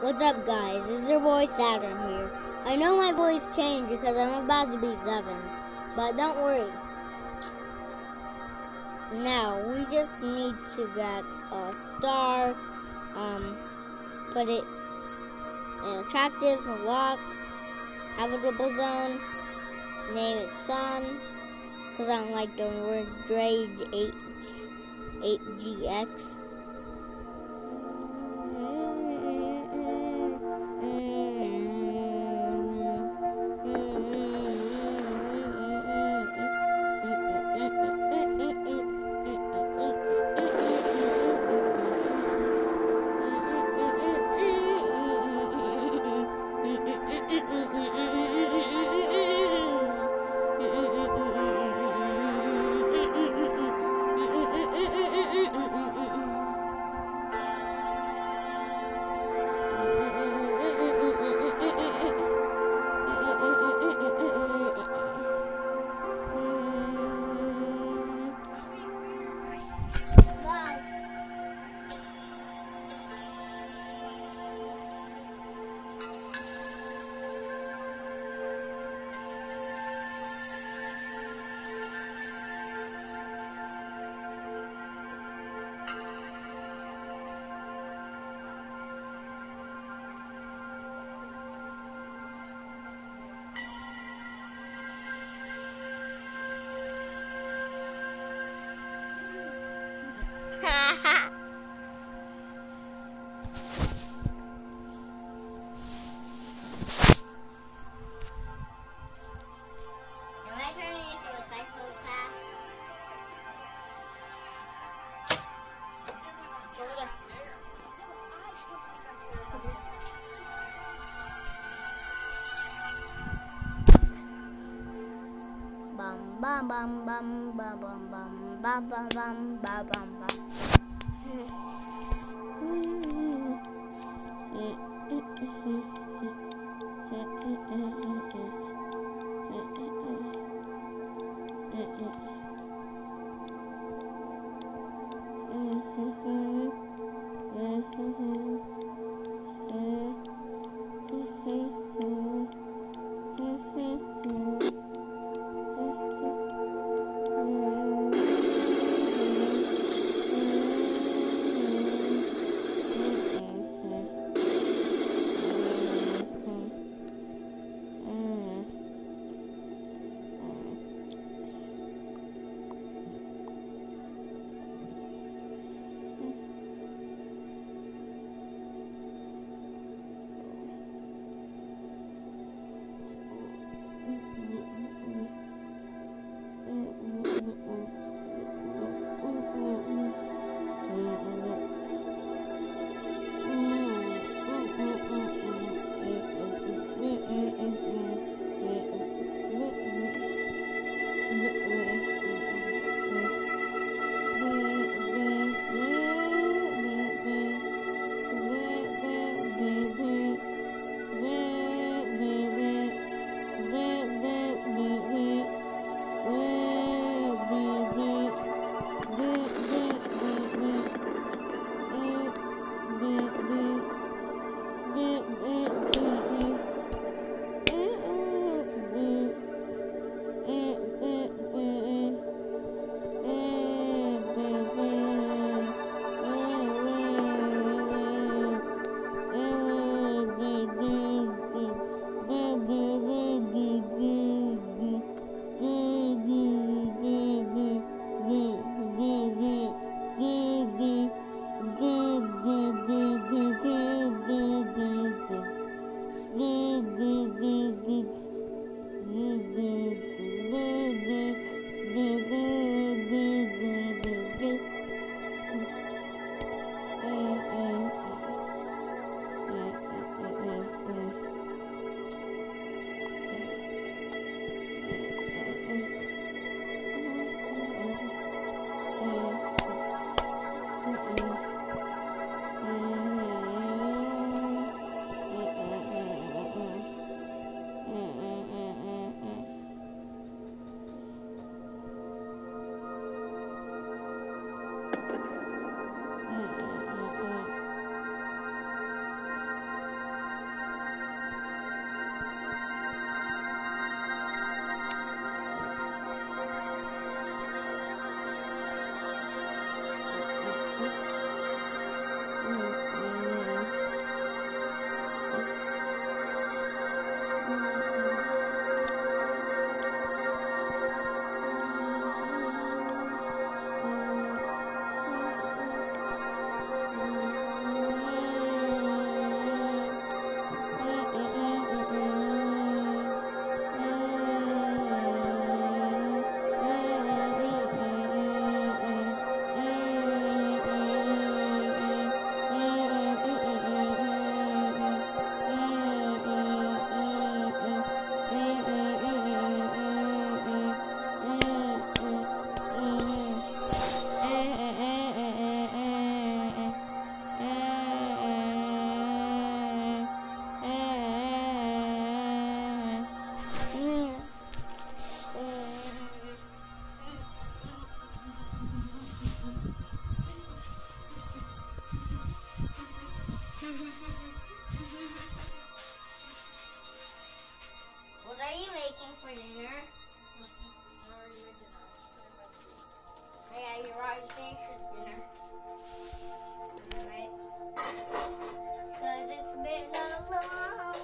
What's up, guys? It's your boy Saturn here. I know my voice changed because I'm about to be 7, but don't worry. Now, we just need to get a star, put it in attractive, locked, habitable zone, name it Sun, because I don't like the word Rage 8GX. Bum bum bum bum bum bum bum bum bum bum bum bum. What are you making for dinner? Yeah, you're already finished with dinner. Alright. Because it's been a long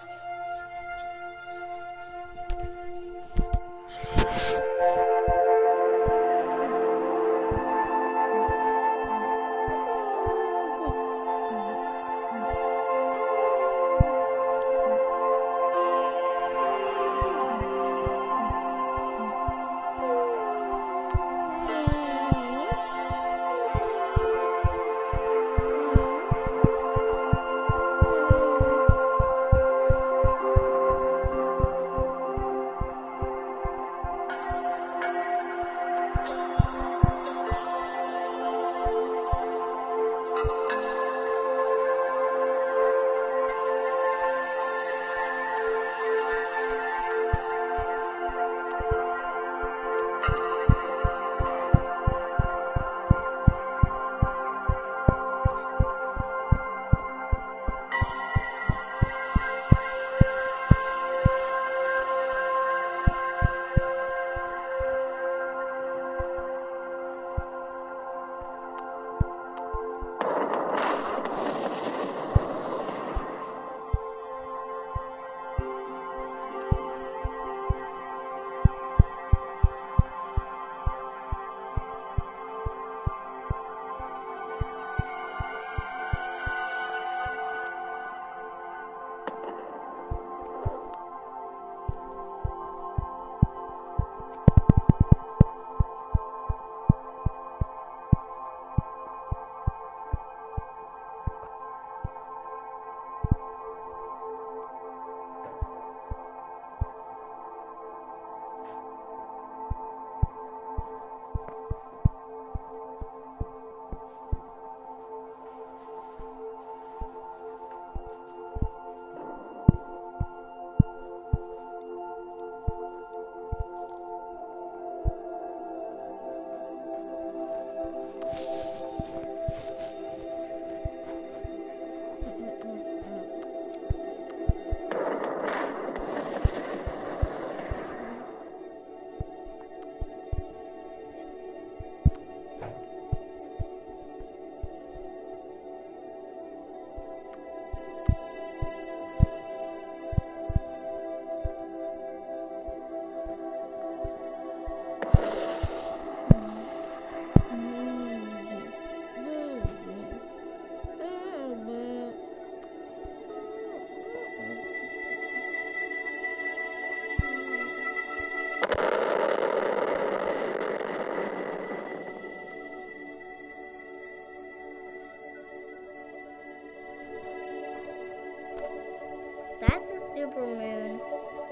That's a supermoon.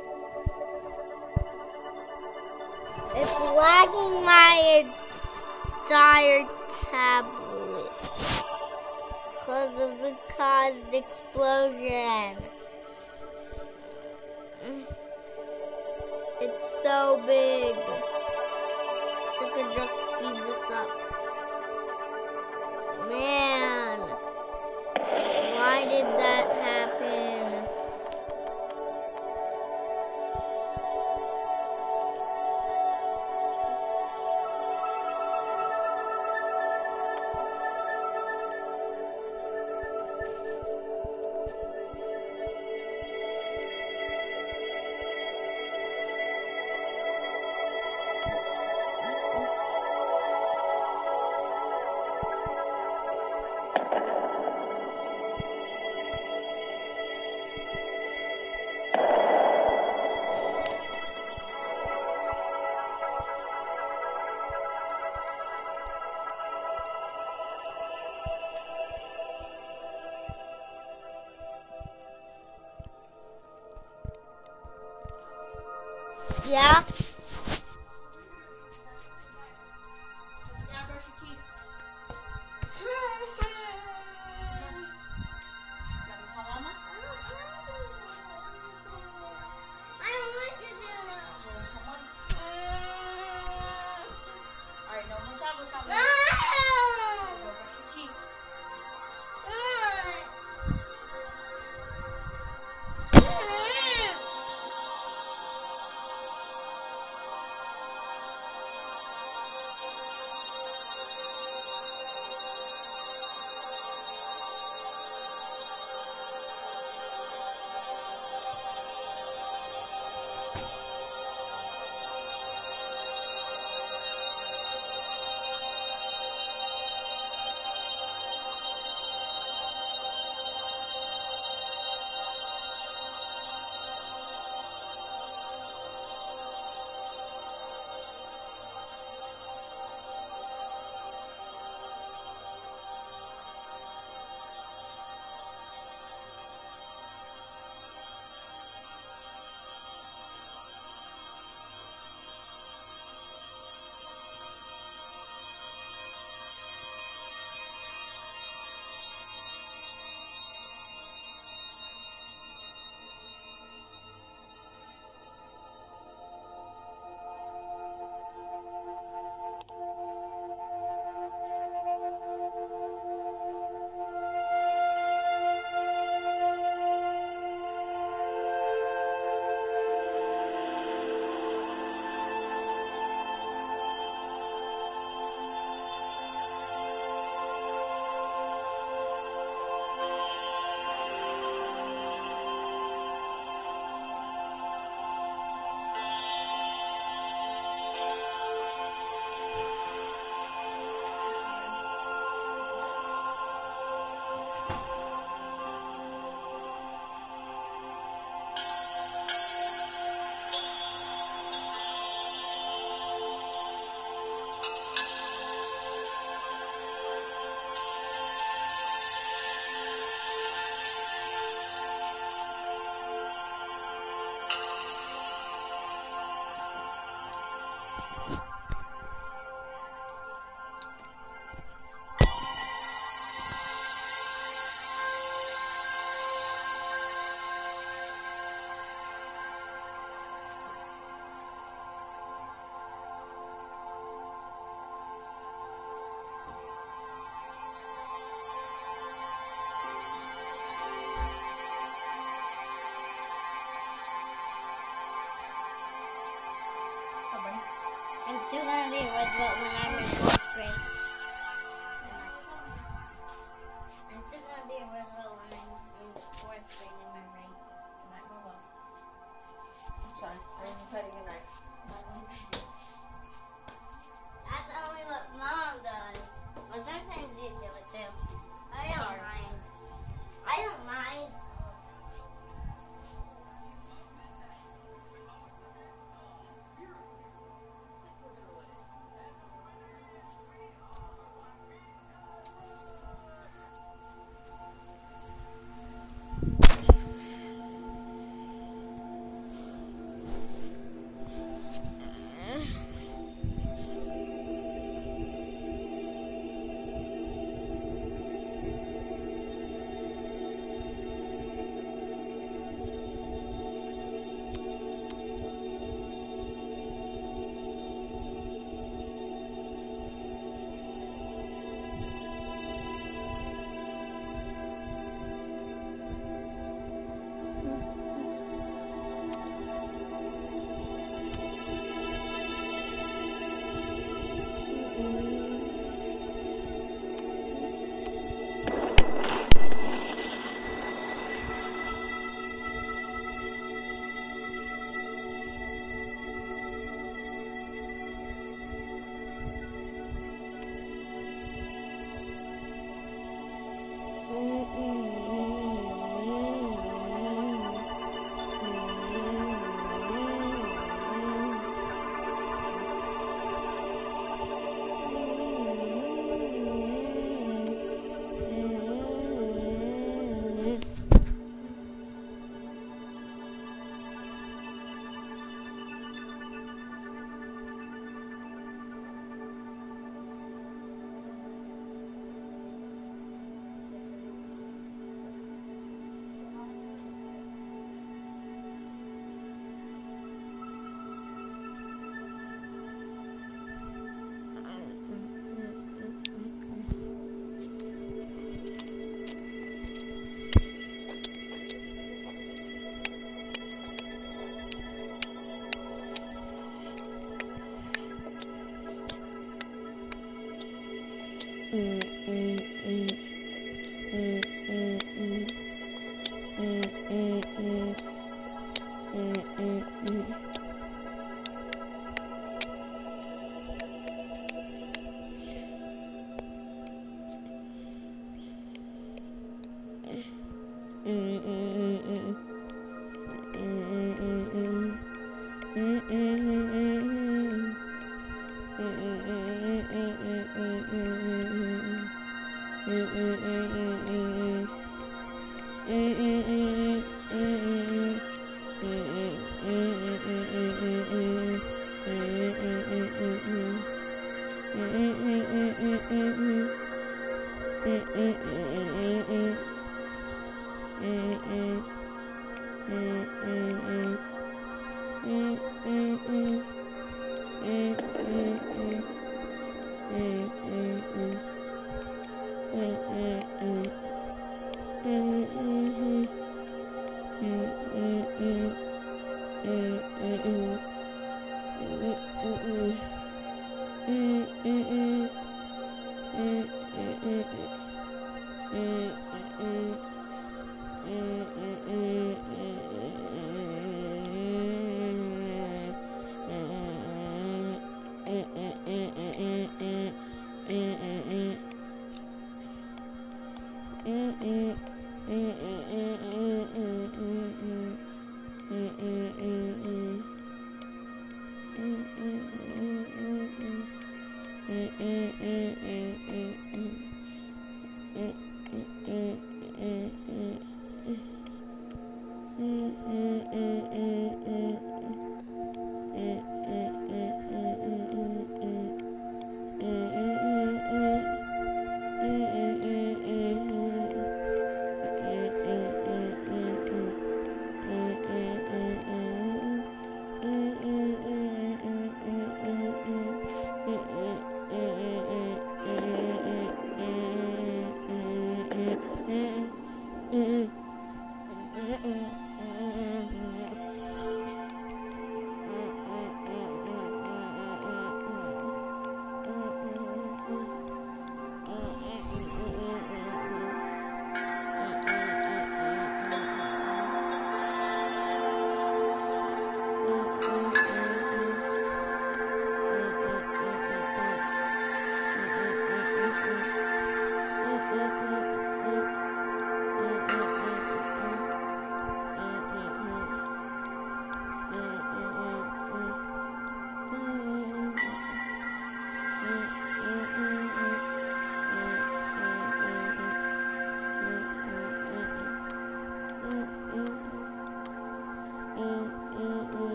It's lagging my entire tablet because of the caused explosion. It's so big. I could just speed this up. Man, why did that happen? Yeah. Now brush your teeth. Gotta call Mama? I don't want to do that. Well, come on. Alright, no more tablet. No. Go brush your teeth. Somebody. I'm still gonna be in Roosevelt when I'm in 4th grade. I'm still gonna be in Roosevelt when I'm in 4th grade. Am I right? Good night, my love. I'm sorry. I didn't tell you good night. That's only what Mom does. But sometimes you do it too. I don't Sorry. mind. I don't mind.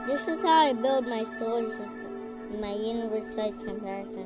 This is how I build my solar system, my universe size comparison.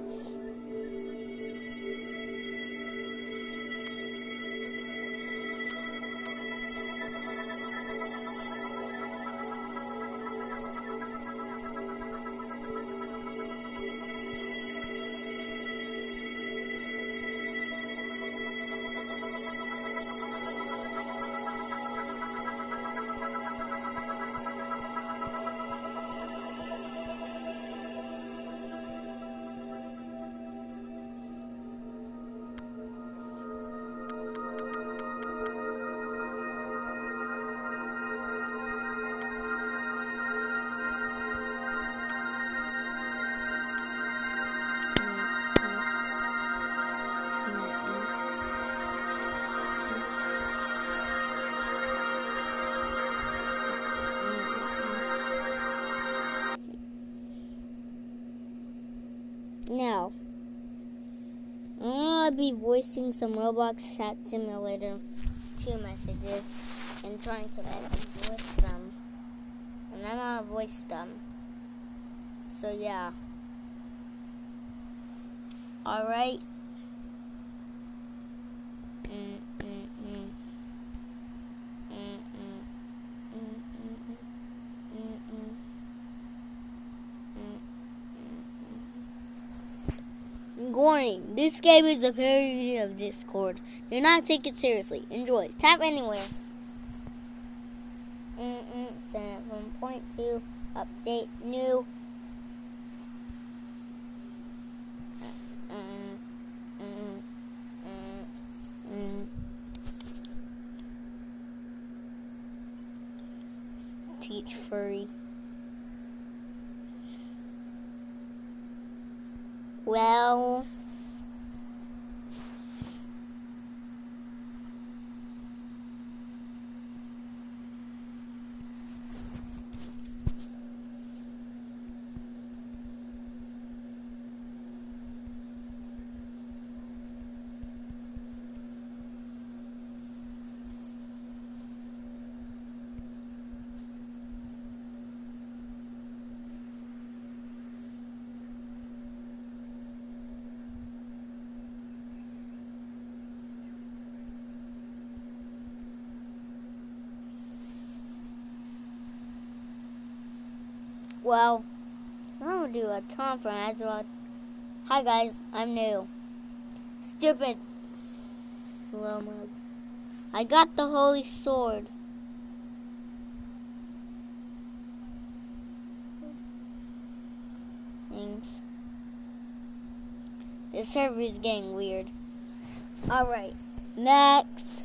Now, I'll be voicing some Roblox Chat Simulator 2 messages and trying to edit with them. And I'm gonna voice them. So yeah. Alright. Warning, this game is a parody of Discord. Do not take it seriously. Enjoy. Tap anywhere. 7.2 update new. Teach furry. Well, I'm gonna do a Tom from Azeroth. Hi guys, I'm new. Stupid slow mode. I got the holy sword. Thanks. This server is getting weird. Alright, next.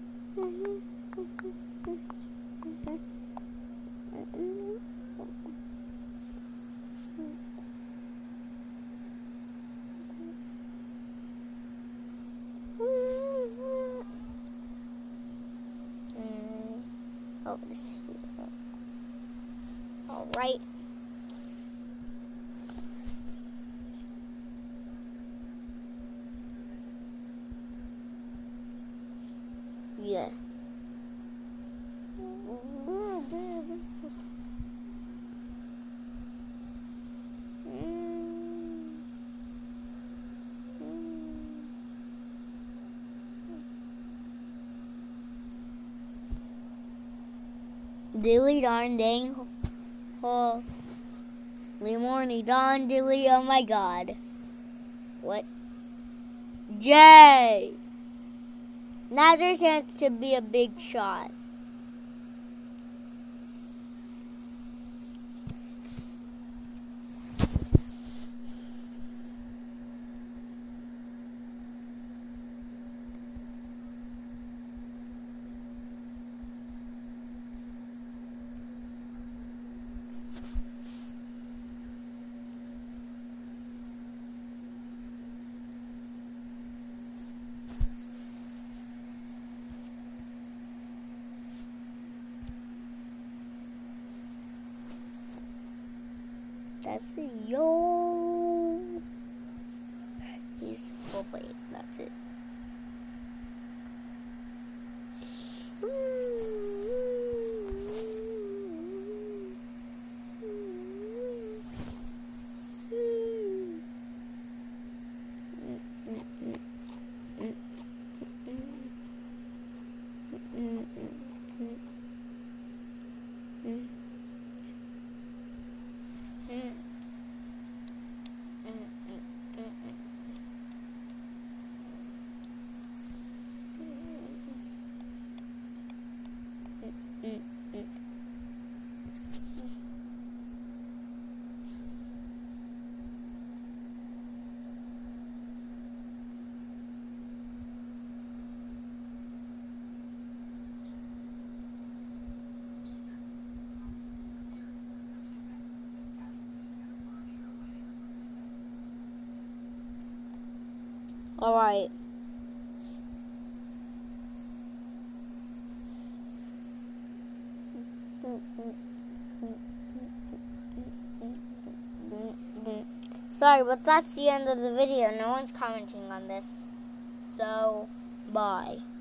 Alright. Yeah. Dilly darn dang. Holy morning, Don Dilly, oh my god. What? Jay! Now there's a chance to be a big shot. That's it, yo. Oh wait, that's it. All right. Sorry, but that's the end of the video. No one's commenting on this. So, bye.